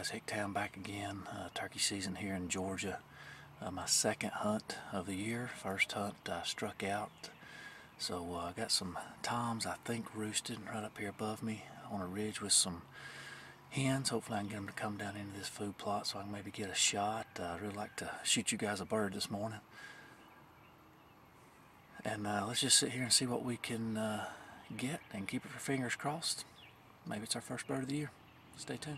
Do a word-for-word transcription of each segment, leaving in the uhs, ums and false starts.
guys, Hicktown back again. Uh, turkey season here in Georgia. Uh, my second hunt of the year. First hunt I struck out. So uh, I got some toms, I think, roosted right up here above me on a ridge with some hens. Hopefully I can get them to come down into this food plot so I can maybe get a shot. Uh, I'd really like to shoot you guys a bird this morning. And uh, let's just sit here and see what we can uh, get and keep our fingers crossed. Maybe it's our first bird of the year. Stay tuned.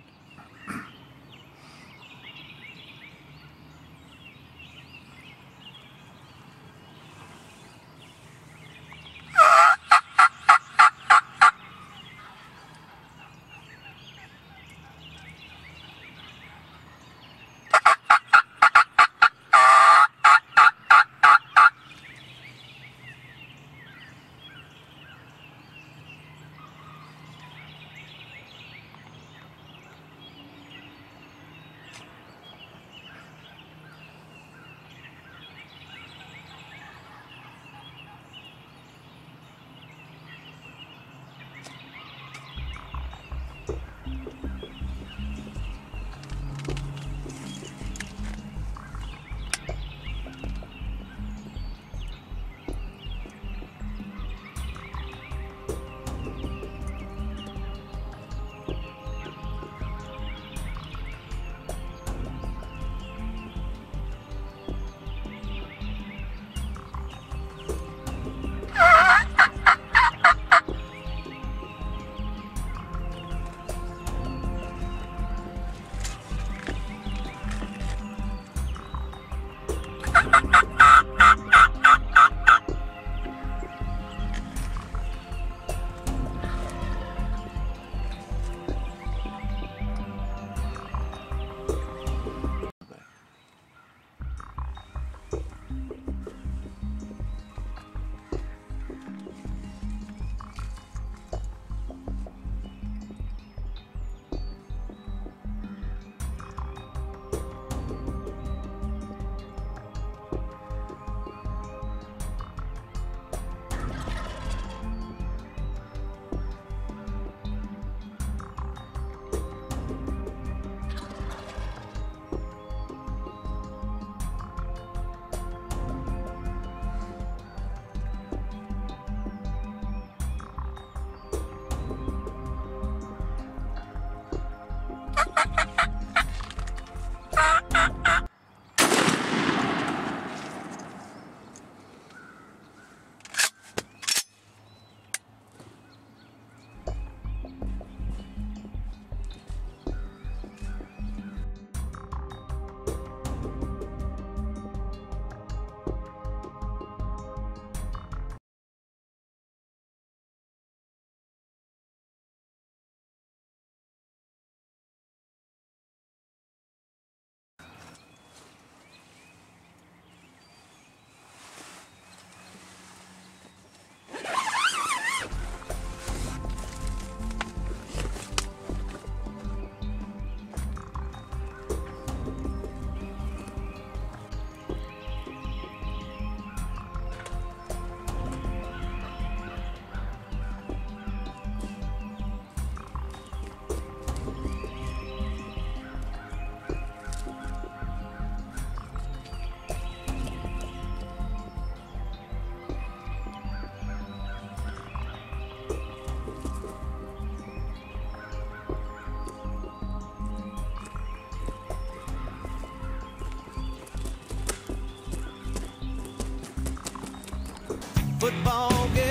Football